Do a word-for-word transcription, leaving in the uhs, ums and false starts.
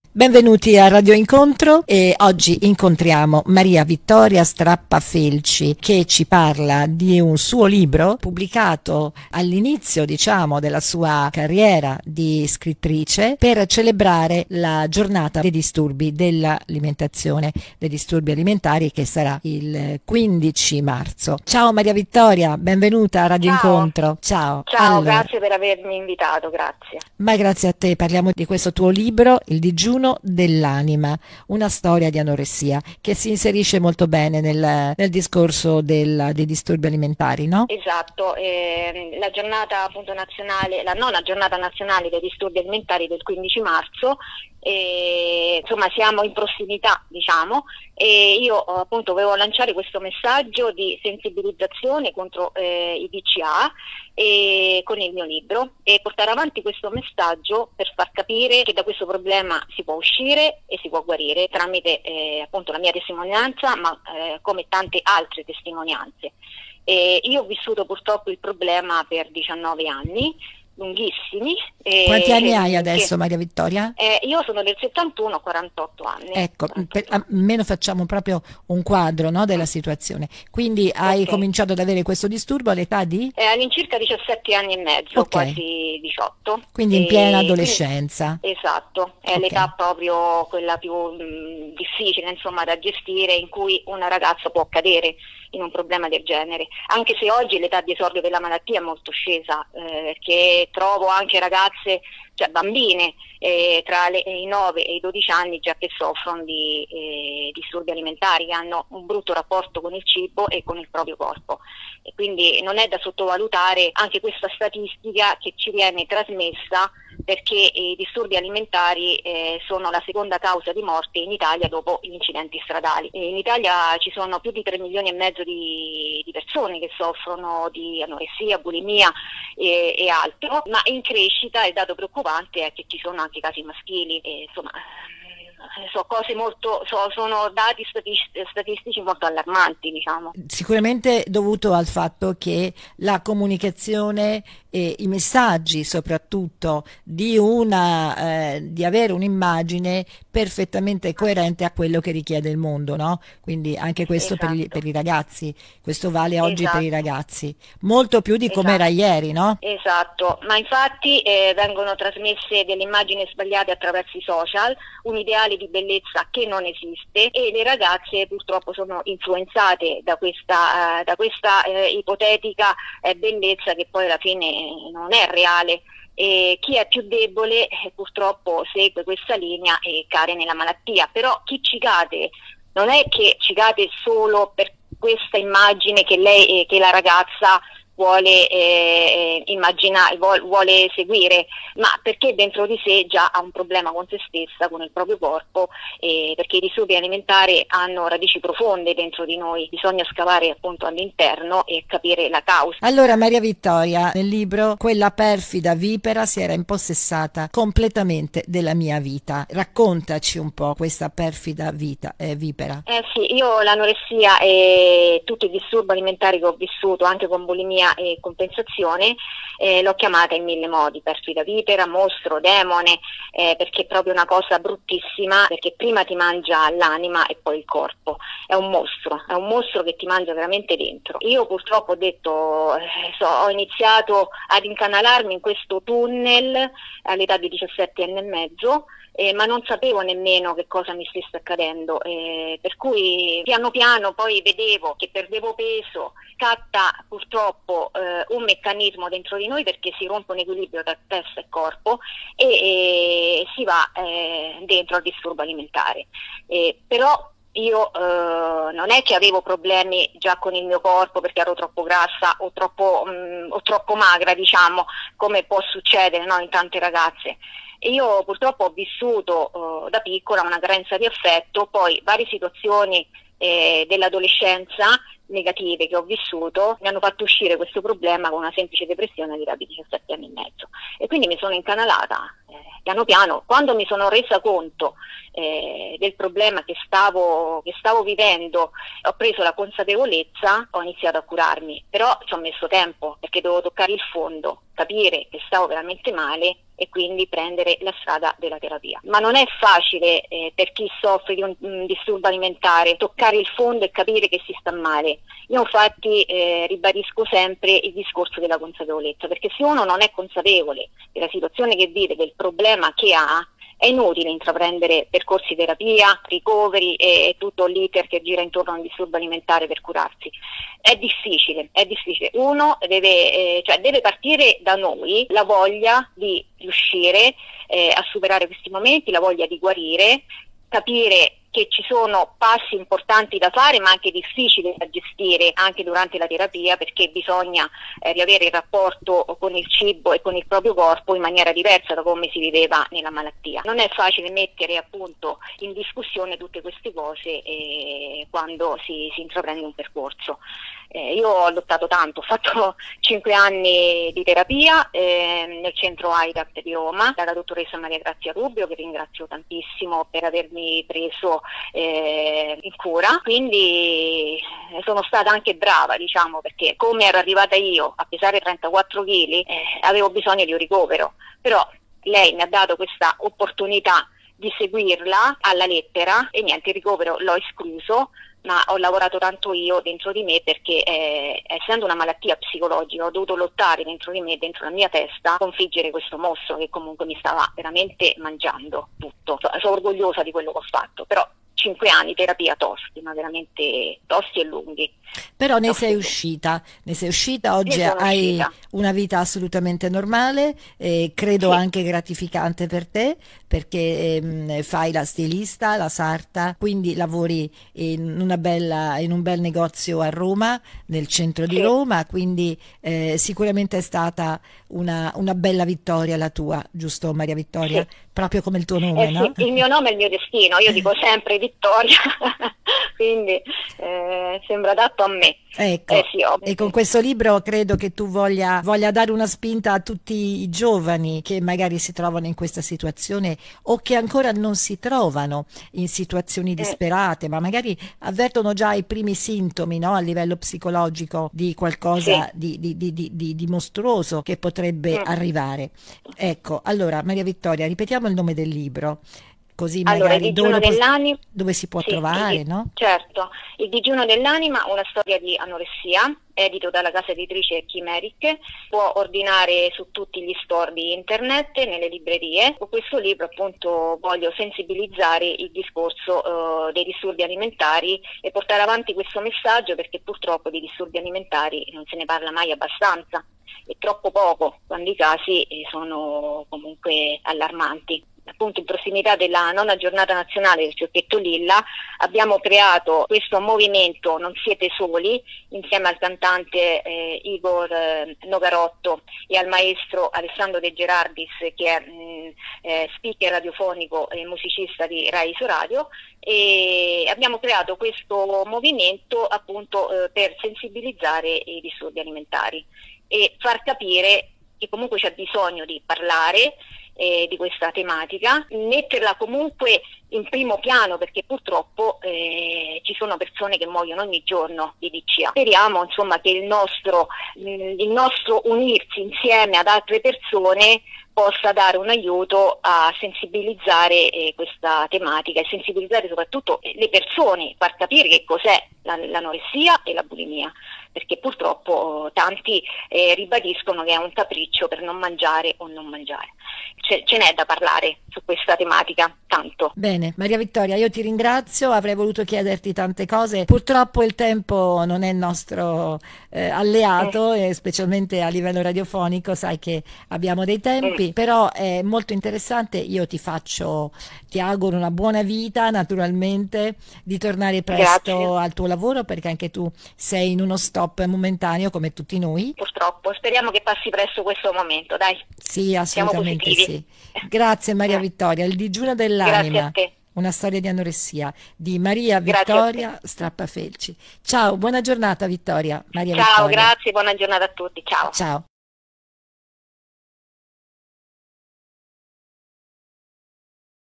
Benvenuti a Radio Incontro e oggi incontriamo Maria Vittoria Strappafelci che ci parla di un suo libro pubblicato all'inizio, diciamo, della sua carriera di scrittrice per celebrare la giornata dei disturbi dell'alimentazione, dei disturbi alimentari, che sarà il quindici marzo. Ciao Maria Vittoria, benvenuta a Radio Ciao. Incontro. Ciao. Ciao, Allora, grazie per avermi invitato, grazie. ma grazie a te, parliamo di questo tuo libro, Il digiuno dell'anima, una storia di anoressia, che si inserisce molto bene nel, nel discorso del, dei disturbi alimentari, no? Esatto, ehm, la giornata appunto nazionale, la nona giornata nazionale dei disturbi alimentari del quindici marzo, e, insomma siamo in prossimità, diciamo, e io appunto volevo lanciare questo messaggio di sensibilizzazione contro eh, i D C A e con il mio libro, e portare avanti questo messaggio per far capire che da questo problema si può uscire e si può guarire tramite eh, appunto la mia testimonianza, ma eh, come tante altre testimonianze. E io ho vissuto purtroppo il problema per diciannove anni, lunghissimi. Quanti e, anni hai che, adesso, Maria Vittoria? Eh, io sono del settantuno, ho quarantotto anni. Ecco, per, quarantotto anni. almeno facciamo proprio un quadro, no, della situazione. Quindi hai Ok. cominciato ad avere questo disturbo all'età di? Eh, all'incirca diciassette anni e mezzo, Ok. quasi diciotto. Quindi in E piena quindi- adolescenza. esatto, è Ok. l'età proprio quella più mh, difficile, insomma, da gestire, in cui una ragazza può cadere in un problema del genere, anche se oggi l'età di esordio della malattia è molto scesa, eh, perché trovo anche ragazze, cioè bambine, eh, tra le, i nove e i dodici anni già che soffrono di eh, disturbi alimentari, che hanno un brutto rapporto con il cibo e con il proprio corpo, e quindi non è da sottovalutare anche questa statistica che ci viene trasmessa, perché i disturbi alimentari eh, sono la seconda causa di morte in Italia dopo gli incidenti stradali. E in Italia ci sono più di tre milioni e mezzo di, di persone che soffrono di anoressia, bulimia e, e altro, ma in crescita il dato preoccupante è che ci sono anche casi maschili, e, insomma, so cose molto, so, sono dati statistici, statistici molto allarmanti, diciamo. Sicuramente dovuto al fatto che la comunicazione e i messaggi, soprattutto di una eh, di avere un'immagine perfettamente coerente a quello che richiede il mondo, no? Quindi anche questo per, gli- Esatto. per i ragazzi, questo vale oggi per i Esatto. ragazzi, molto più di come era Esatto. ieri, no? Esatto, ma infatti eh, vengono trasmesse delle immagini sbagliate attraverso i social, un ideale di bellezza che non esiste, e le ragazze purtroppo sono influenzate da questa, eh, da questa eh, ipotetica eh, bellezza che poi alla fine non è reale. E chi è più debole eh, purtroppo segue questa linea e cade nella malattia, però chi ci cade non è che ci cade solo per questa immagine che lei, eh, che la ragazza vuole eh, immaginare, vuole, vuole seguire, ma perché dentro di sé già ha un problema con se stessa, con il proprio corpo, eh, perché i disturbi alimentari hanno radici profonde dentro di noi, bisogna scavare appunto all'interno e capire la causa. Allora, Maria Vittoria, nel libro quella perfida vipera si era impossessata completamente della mia vita. Raccontaci un po' questa perfida vita, eh, vipera. Eh sì, io l'anoressia e tutti i disturbi alimentari che ho vissuto, anche con bulimia e compensazione, eh, l'ho chiamata in mille modi: perfida vipera, mostro, demone, eh, perché è proprio una cosa bruttissima, perché prima ti mangia l'anima e poi il corpo. È un mostro, è un mostro che ti mangia veramente dentro. Io purtroppo ho detto, eh, so, ho iniziato ad incanalarmi in questo tunnel all'età di diciassette anni e mezzo, Eh, ma non sapevo nemmeno che cosa mi stesse accadendo, eh, per cui piano piano poi vedevo che perdevo peso, scatta purtroppo eh, un meccanismo dentro di noi, perché si rompe un equilibrio tra testa e corpo, e, e si va eh, dentro al disturbo alimentare. Eh, però io eh, non è che avevo problemi già con il mio corpo perché ero troppo grassa o troppo, mh, o troppo magra, diciamo, come può succedere, no, in tante ragazze. E io purtroppo ho vissuto uh, da piccola una carenza di affetto, poi varie situazioni eh, dell'adolescenza negative che ho vissuto mi hanno fatto uscire questo problema con una semplice depressione all'età di diciassette anni e mezzo, e quindi mi sono incanalata eh, piano piano. Quando mi sono resa conto eh, del problema che stavo, che stavo vivendo, ho preso la consapevolezza, ho iniziato a curarmi, però ci ho messo tempo perché dovevo toccare il fondo, capire che stavo veramente male e quindi prendere la strada della terapia. Ma non è facile eh, per chi soffre di un, un disturbo alimentare toccare il fondo e capire che si sta male. Io infatti eh, ribadisco sempre il discorso della consapevolezza, perché se uno non è consapevole della situazione che vive, del problema che ha, è inutile intraprendere percorsi di terapia, ricoveri e, e tutto l'iter che gira intorno a un disturbo alimentare per curarsi. È difficile, è difficile. Uno deve, eh, cioè deve partire da noi la voglia di riuscire eh, a superare questi momenti, la voglia di guarire, capire che ci sono passi importanti da fare ma anche difficili da gestire anche durante la terapia, perché bisogna eh, riavere il rapporto con il cibo e con il proprio corpo in maniera diversa da come si viveva nella malattia. Non è facile mettere appunto in discussione tutte queste cose eh, quando si, si intraprende un percorso. Eh, io ho lottato tanto, ho fatto cinque anni di terapia eh, nel centro AIDAPT di Roma dalla dottoressa Maria Grazia Rubio, che ringrazio tantissimo per avermi preso eh, in cura, quindi sono stata anche brava, diciamo, perché come ero arrivata io a pesare trentaquattro chili eh, avevo bisogno di un ricovero, però lei mi ha dato questa opportunità di seguirla alla lettera e niente, il ricovero l'ho escluso, ma ho lavorato tanto io dentro di me perché eh, essendo una malattia psicologica ho dovuto lottare dentro di me, dentro la mia testa, sconfiggere questo mostro che comunque mi stava veramente mangiando tutto. So, sono orgogliosa di quello che ho fatto, però cinque anni terapia tosti, ma veramente tosti e lunghi. Però ne sei uscita, ne sei uscita, oggi hai uscita. Una vita assolutamente normale, eh, credo sì. Anche gratificante per te, perché ehm, fai la stilista, la sarta, quindi lavori in, una bella, in un bel negozio a Roma, nel centro di sì. Roma, quindi eh, sicuramente è stata una, una bella vittoria la tua, giusto Maria Vittoria? Sì. Proprio come il tuo nome, eh, no? Sì, il mio nome è il mio destino, io dico sempre Vittoria, quindi eh, sembra adatto a me. Ecco, eh sì, e con questo libro credo che tu voglia, voglia dare una spinta a tutti i giovani che magari si trovano in questa situazione o che ancora non si trovano in situazioni disperate, ma magari avvertono già i primi sintomi, no, a livello psicologico di qualcosa sì. di, di, di, di, di mostruoso che potrebbe mm. arrivare. Ecco, allora Maria Vittoria, ripetiamo il nome del libro. Così allora, magari il digiuno dove, dell'anima, dove si può sì, trovare, il, no? Certo, il digiuno dell'anima, una storia di anoressia, edito dalla casa editrice Chimeric, può ordinare su tutti gli store di internet, nelle librerie. Con questo libro appunto voglio sensibilizzare il discorso uh, dei disturbi alimentari e portare avanti questo messaggio, perché purtroppo di disturbi alimentari non se ne parla mai abbastanza e troppo poco, quando i casi sono comunque allarmanti. Appunto in prossimità della nona giornata nazionale del fiocchetto lilla abbiamo creato questo movimento Non siete soli insieme al cantante eh, Igor eh, Nogarotto e al maestro Alessandro De Gerardis, che è mh, eh, speaker radiofonico e musicista di Rai Isoradio, e abbiamo creato questo movimento appunto eh, per sensibilizzare i disturbi alimentari e far capire che comunque c'è bisogno di parlare Eh, di questa tematica, metterla comunque in primo piano, perché purtroppo eh, ci sono persone che muoiono ogni giorno di D C A. Speriamo insomma che il nostro, il nostro unirsi insieme ad altre persone possa dare un aiuto a sensibilizzare eh, questa tematica e sensibilizzare soprattutto le persone, far capire che cos'è l'anoressia e la bulimia, perché purtroppo tanti eh, ribadiscono che è un capriccio per non mangiare o non mangiare. Ce, ce n'è da parlare su questa tematica, tanto. Bene, Maria Vittoria, io ti ringrazio, avrei voluto chiederti tante cose, purtroppo il tempo non è il nostro eh, alleato, eh. e specialmente a livello radiofonico, sai che abbiamo dei tempi, mm. però è molto interessante, io ti faccio, ti auguro una buona vita, naturalmente, di tornare presto Grazie. Al tuo lavoro, perché anche tu sei in uno stop momentaneo come tutti noi. Purtroppo, speriamo che passi presto questo momento, dai. Sì, assolutamente sì. Grazie Maria Vittoria, il digiuno dell'anima, una storia di anoressia di Maria Vittoria Strappafelci. Ciao, buona giornata Vittoria. Maria Ciao, Vittoria. grazie, buona giornata a tutti, ciao. Ciao.